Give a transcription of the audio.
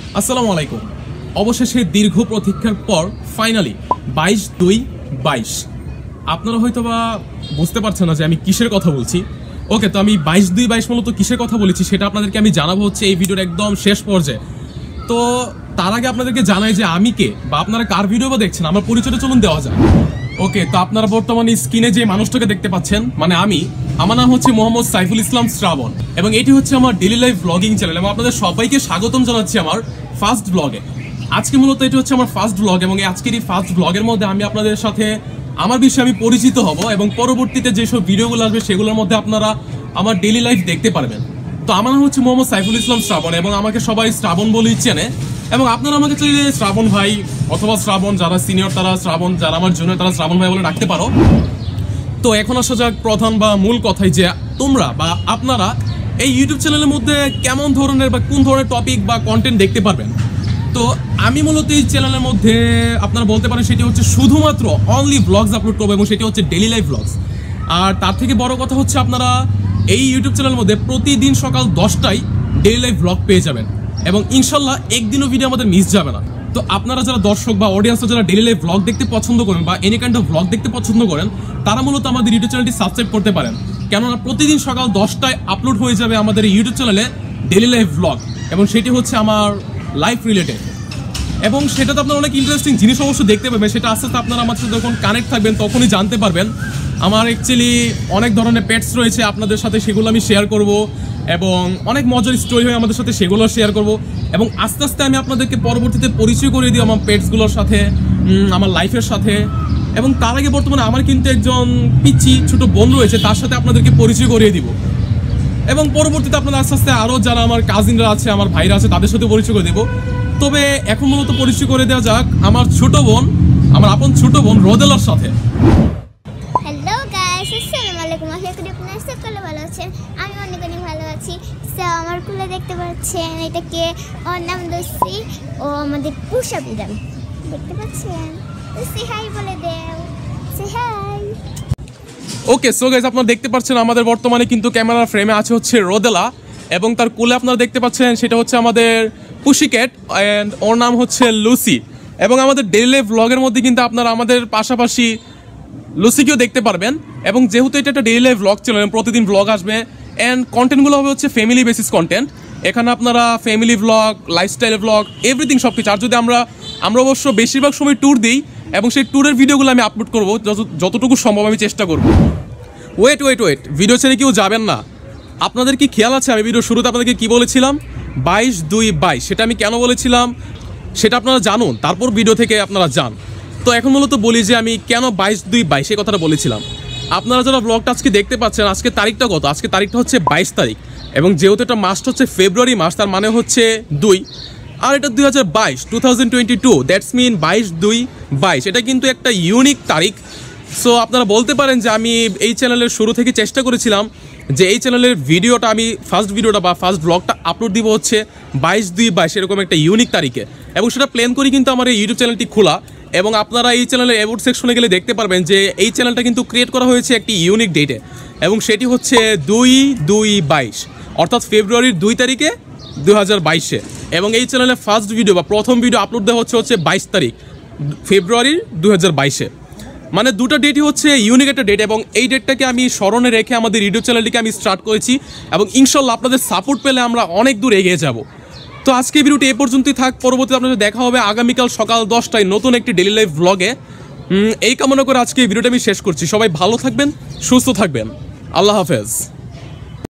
আসসালামু আলাইকুম। অবশেষে দীর্ঘ প্রতীক্ষার পর ফাইনালি 22/2/22 আপনারা হয়তোবা বুঝতে পারছেন না যে আমি কিসের কথা বলছি। ওকে, তো আমি 22/2/22 মূলত কিসের কথা বলেছি সেটা আপনাদেরকে আমি জানাবো হচ্ছে এই ভিডিওর একদম শেষ পর্যায়ে। তো তার আগে আপনাদেরকে জানাই যে আমি কে বা আপনারা কার ভিডিও বা দেখছেন, আমার পরিচয়টা চলুন দেওয়া যায়। ওকে, তো আপনারা বর্তমানে স্ক্রিনে যে মানুষটাকে দেখতে পাচ্ছেন মানে আমার নাম হচ্ছে মোহাম্মদ সাইফুল ইসলাম শ্রাবণ এবং এটি হচ্ছে আমার ডেইলি লাইফ ব্লগিং চ্যানেল এবং আপনাদের সবাইকে স্বাগতম জানাচ্ছি আমার ফার্স্ট ব্লগে। আজকে মূলত এটি হচ্ছে আমার ফার্স্ট ব্লগ এবং আজকের এই ফার্স্ট ব্লগের মধ্যে আমি আপনাদের সাথে আমার বিষয়ে আমি পরিচিত হব এবং পরবর্তীতে যেসব ভিডিওগুলো আসবে সেগুলোর মধ্যে আপনারা আমার ডেইলি লাইফ দেখতে পারবেন। তো আমার নাম হচ্ছে মোহাম্মদ সাইফুল ইসলাম শ্রাবণ এবং আমাকে সবাই শ্রাবণ বলেই চেনে এবং আপনারা আমাকে চাইলে শ্রাবণ ভাই অথবা শ্রাবণ, যারা সিনিয়র তারা শ্রাবণ, যারা আমার জুনিয়র তারা শ্রাবণ ভাই বলে ডাকতে পারো। তো এখন আসা যাক প্রধান বা মূল কথাই যে তোমরা বা আপনারা এই ইউটিউব চ্যানেলের মধ্যে কেমন ধরনের বা কোন ধরনের টপিক বা কন্টেন্ট দেখতে পারবেন। তো আমি মূলত এই চ্যানেলের মধ্যে আপনারা বলতে পারেন সেটি হচ্ছে শুধুমাত্র অনলি ব্লগস আপলোড করবো এবং সেটি হচ্ছে ডেইলি লাইফ ব্লগস। আর তার থেকে বড় কথা হচ্ছে আপনারা এই ইউটিউব চ্যানেলের মধ্যে প্রতিদিন সকাল 10টায় ডেইলি লাইফ ব্লগ পেয়ে যাবেন এবং ইনশাল্লাহ একদিনও ভিডিও আমাদের মিস যাবে না। তো আপনারা যারা দর্শক বা অডিয়েন্স যারা ডেইলি লাইফ ব্লগ দেখতে পছন্দ করেন বা এনি কাইন্ড অফ ব্লগ দেখতে পছন্দ করেন তারা মূলত আমাদের ইউটিউব চ্যানেলটি সাবস্ক্রাইব করতে পারেন, কেননা প্রতিদিন সকাল 10টায় আপলোড হয়ে যাবে আমাদের এই ইউটিউব চ্যানেলে ডেইলি লাইফ ব্লগ এবং সেটি হচ্ছে আমার লাইফ রিলেটেড এবং সেটাতে আপনারা অনেক ইন্টারেস্টিং জিনিস অবশ্য দেখতে পাবেন। সেটা আস্তে আস্তে আপনারা আমার সাথে যখন কানেক্ট থাকবেন তখনই জানতে পারবেন। আমার অ্যাকচুয়ালি অনেক ধরনের পেটস রয়েছে, আপনাদের সাথে সেগুলো আমি শেয়ার করব এবং অনেক মজার স্টোরি হয় আমাদের সাথে সেগুলো শেয়ার করব এবং আস্তে আস্তে আমি আপনাদেরকে পরবর্তীতে পরিচয় করে দিই আমার পেটসগুলোর সাথে, আমার লাইফের সাথে। এবং তার আগে বর্তমানে আমার কিন্তু একজন পিচ্চি ছোট বোন রয়েছে, তার সাথে আপনাদেরকে পরিচয় করিয়ে দিব এবং পরবর্তীতে আপনারা আস্তে আস্তে আরও যারা আমার কাজিনরা আছে, আমার ভাইরা আছে তাদের সাথে পরিচয় করে দেবো। তবে এখন মূলত পরিচয় করে দেওয়া যাক আমার ছোট বোন, আমার আপন ছোট বোন রোদেলার সাথে। হ্যালো গাইস, আসসালামু আলাইকুম। আশা করি আপনারা সকলে ভালো আছেন। আমি অনেক অনেক ভালো আছি। সো আমার কুলে দেখতে পাচ্ছেন এটাকে ওর নাম দোষী, ও আমাদের পুষা বিড়াল দেখতে পাচ্ছেন। তো সে হাই বলে দেও, সে হাই। ওকে, সো গাইস আপনারা দেখতে পাচ্ছেন আমাদের বর্তমানে কিন্তু ক্যামেরার ফ্রেমে আছে হচ্ছে রোদেলা এবং তার কোলে আপনারা দেখতে পাচ্ছেন সেটা হচ্ছে আমাদের পুশিক্যাট অ্যান্ড ওর নাম হচ্ছে লুসি। এবং আমাদের ডেইলি লাইফ ব্লগের মধ্যে কিন্তু আপনারা আমাদের পাশাপাশি লুসিকেও দেখতে পারবেন এবং যেহেতু এটা একটা ডেইলি লাইফ ব্লগ চ্যানেল প্রতিদিন ব্লগ আসবে অ্যান্ড কন্টেন্টগুলো হবে হচ্ছে ফ্যামিলি বেসিস কন্টেন্ট। এখানে আপনারা family blog, lifestyle blog, everything সব কিছু। আর যদি আমরা অবশ্য বেশিরভাগ সময় ট্যুর দিই এবং সেই ট্যুরের ভিডিওগুলো আমি আপলোড করবো যতটুকু সম্ভব আমি চেষ্টা করব। ওয়েট ভিডিও ছেড়ে কেউ যাবেন না। আপনাদের কি খেয়াল আছে আমি ভিডিও শুরুতে আপনাদেরকে কি বলেছিলাম 22/2/22, সেটা আমি কেন বলেছিলাম সেটা আপনারা জানুন, তারপর ভিডিও থেকে আপনারা যান। তো এখন মূলত বলি যে আমি কেন 22/2/22 এই কথাটা বলেছিলাম। আপনারা যারা ব্লগটা আজকে দেখতে পাচ্ছেন, আজকে তারিখটা কত? আজকে তারিখটা হচ্ছে 22 তারিখ এবং যেহেতু এটা মাসটা হচ্ছে ফেব্রুয়ারি মাস, তার মানে হচ্ছে 2 আর এটা 2022 দ্যাটস মিন 22/2/22। এটা কিন্তু একটা ইউনিক তারিখ। সো আপনারা বলতে পারেন যে আমি এই চ্যানেলের শুরু থেকে চেষ্টা করেছিলাম যে এই চ্যানেলের ভিডিওটা আমি ফার্স্ট ভিডিওটা বা ফার্স্ট ব্লগটা আপলোড দিব হচ্ছে 22/2/22 এরকম একটা ইউনিক তারিখে এবং সেটা প্ল্যান করি কিন্তু আমার এই ইউটিউব চ্যানেলটি খোলা। এবং আপনারা এই চ্যানেলের অ্যাবাউট সেকশনে গেলে দেখতে পারবেন যে এই চ্যানেলটা কিন্তু ক্রিয়েট করা হয়েছে একটি ইউনিক ডেটে এবং সেটি হচ্ছে 2/2/22 অর্থাৎ ফেব্রুয়ারির 2 তারিখে 2022-এ। এবং এই চ্যানেলের ফার্স্ট ভিডিও বা প্রথম ভিডিও আপলোড দেওয়া হচ্ছে 22 তারিখ ফেব্রুয়ারির 2022-এ। মানে দুটো ডেটই হচ্ছে ইউনিক একটা ডেট এবং এই ডেটটাকে আমি স্মরণে রেখে আমাদের ইউটিউব চ্যানেলটিকে আমি স্টার্ট করেছি এবং ইনশাল্লাহ আপনাদের সাপোর্ট পেলে আমরা অনেক দূর এগিয়ে যাব। তো আজকে ভিডিওটি এ পর্যন্তই থাক, পরবর্তীতে আপনাদের দেখা হবে আগামীকাল সকাল 10টায় নতুন একটি ডেইলি লাইফ ব্লগে। এই কামনা করে আজকে এই ভিডিওটা আমি শেষ করছি। সবাই ভালো থাকবেন, সুস্থ থাকবেন, আল্লাহ হাফেজ।